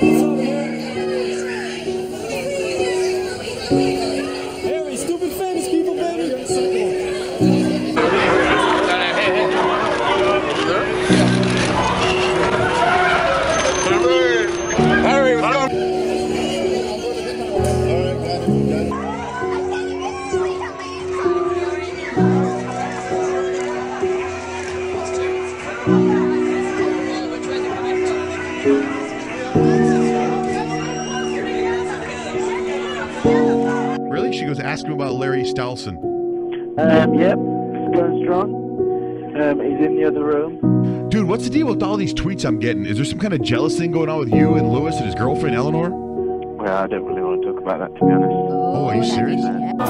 Harry, stupid famous people, baby. Harry, what's going on? Really? She goes, ask him about Larry Stalson. Yep, it's going strong. He's in the other room. Dude, what's the deal with all these tweets I'm getting? Is there some kind of jealous thing going on with you and Lewis and his girlfriend, Eleanor? Well, I don't really want to talk about that, to be honest. Oh, are you serious?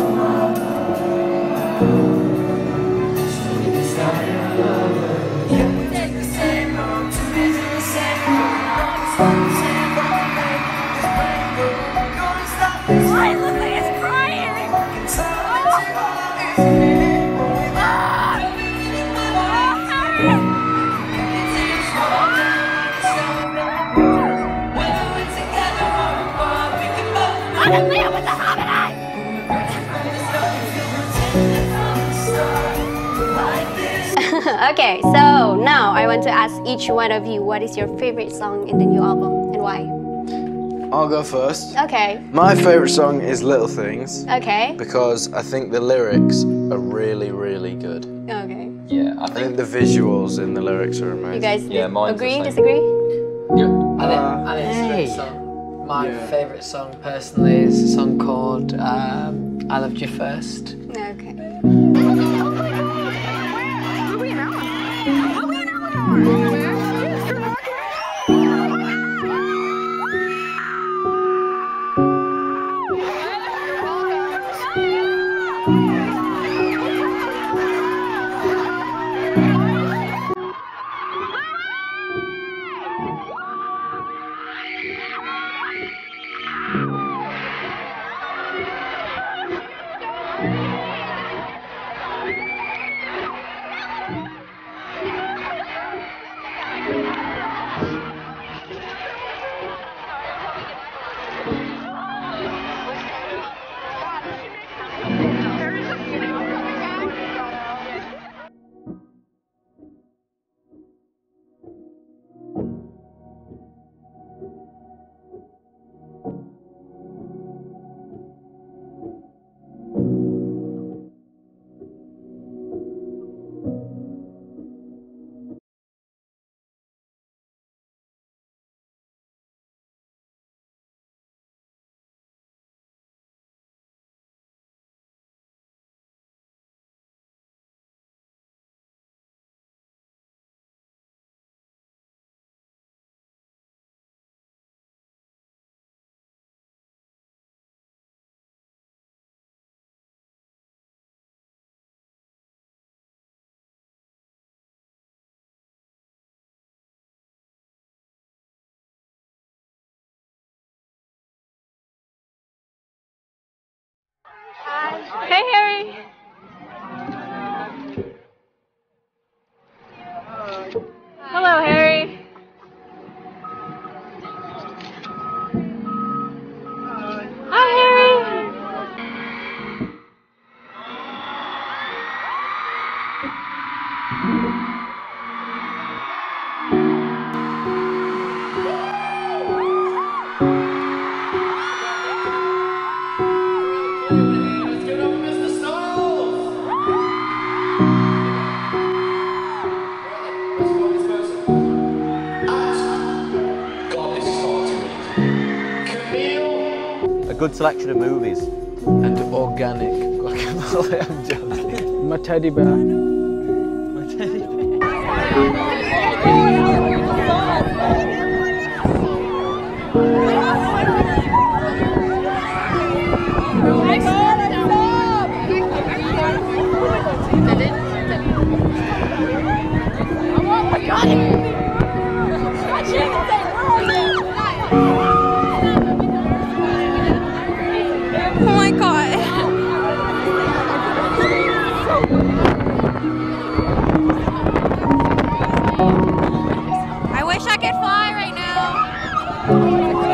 Okay, so now I want to ask each one of you, what is your favorite song in the new album and why? I'll go first. Okay. My favourite song is Little Things. Okay. Because I think the lyrics are really, really good. Okay. Yeah, I think the visuals in the lyrics are amazing. You guys agree, the same. disagree? I think it's a great song. My favourite song personally is a song called I Loved You First. Okay. Hey, Harry. Hello, Harry. Hi, Harry. A good selection of movies. And organic guacamole, I'm joking. My teddy bear. My teddy bear. Oh my god. I wish I could fly right now.